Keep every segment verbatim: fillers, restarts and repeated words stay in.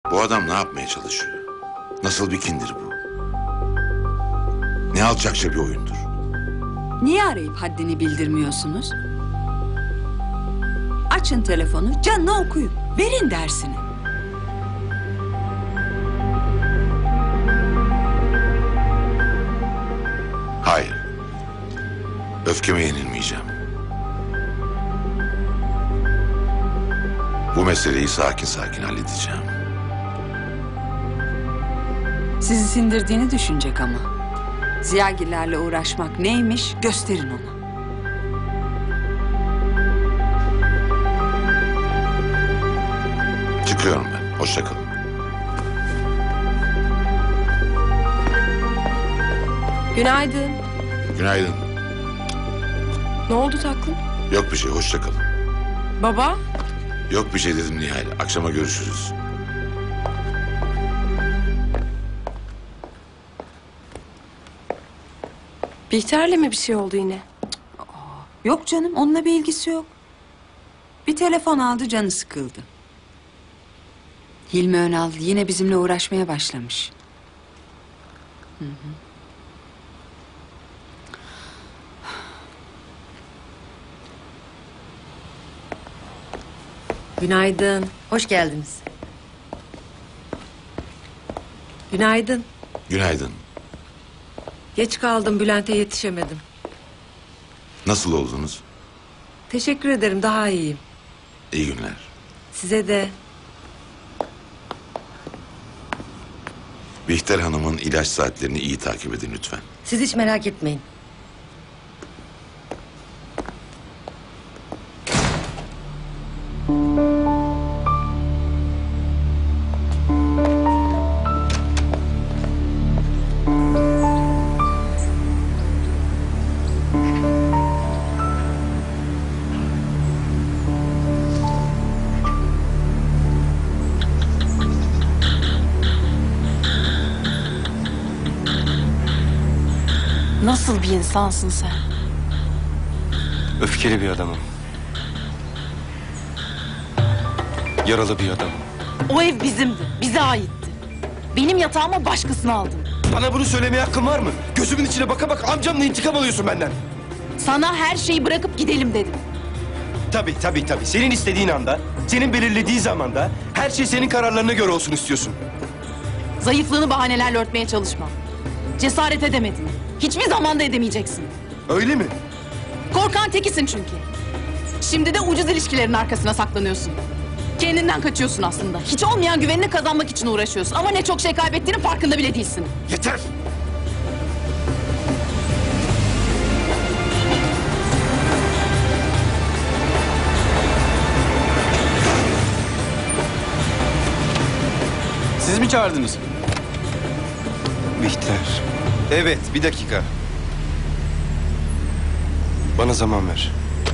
Bu adam ne yapmaya çalışıyor? Nasıl bir kindir bu? Ne alçakça bir oyundur. Niye arayıp haddini bildirmiyorsunuz? Açın telefonu, canına okuyun. Verin dersini. Hayır. Öfkeme yenilmeyeceğim. Bu meseleyi sakin sakin halledeceğim. Sizi sindirdiğini düşünecek ama. Ziyagillerle uğraşmak neymiş gösterin ona. Çıkıyorum ben. Hoşça kalın. Günaydın. Günaydın. Ne oldu taklım? Yok bir şey. Hoşça kalın. Baba? Yok bir şey dedim Nihal. Akşama görüşürüz. Bihter'le mi bir şey oldu yine? Yok canım, onunla bir ilgisi yok. Bir telefon aldı, canı sıkıldı. Hilmi Önal yine bizimle uğraşmaya başlamış. Hı hı. Günaydın. Hoş geldiniz. Günaydın. Günaydın. Geç kaldım, Bülent'e yetişemedim. Nasıl oldunuz? Teşekkür ederim, daha iyiyim. İyi günler. Size de. Bihter Hanım'ın ilaç saatlerini iyi takip edin lütfen. Siz hiç merak etmeyin. Nasıl bir insansın sen? Öfkeli bir adamım. Yaralı bir adamım. O ev bizimdi, bize aitti. Benim yatağıma başkasını aldın. Bana bunu söylemeye hakkın var mı? Gözümün içine baka baka amcamla intikam alıyorsun benden. Sana her şeyi bırakıp gidelim dedim. Tabii tabii tabii. Senin istediğin anda, senin belirlediği zamanda her şey senin kararlarına göre olsun istiyorsun. Zayıflığını bahanelerle örtmeye çalışma. Cesaret edemedin. Hiçbir zaman da edemeyeceksin. Öyle mi? Korkan tekisin çünkü. Şimdi de ucuz ilişkilerin arkasına saklanıyorsun. Kendinden kaçıyorsun aslında. Hiç olmayan güvenini kazanmak için uğraşıyorsun. Ama ne çok şey kaybettiğinin farkında bile değilsin. Yeter! Siz mi çağırdınız? Bihter. Evet, bir dakika. Bana zaman ver.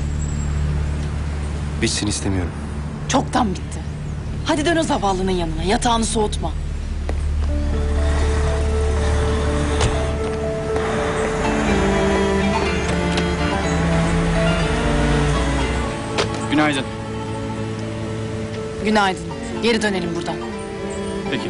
Bitsin istemiyorum. Çoktan bitti. Hadi dön o zavallının yanına. Yatağını soğutma. Günaydın. Günaydın. Geri dönelim buradan. Peki.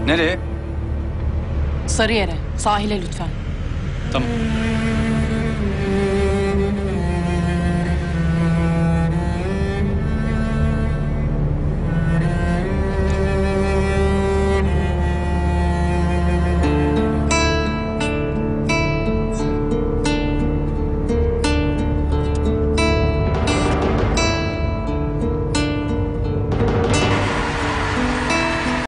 Nereye? Sarıyer'e, sahile lütfen. Tamam.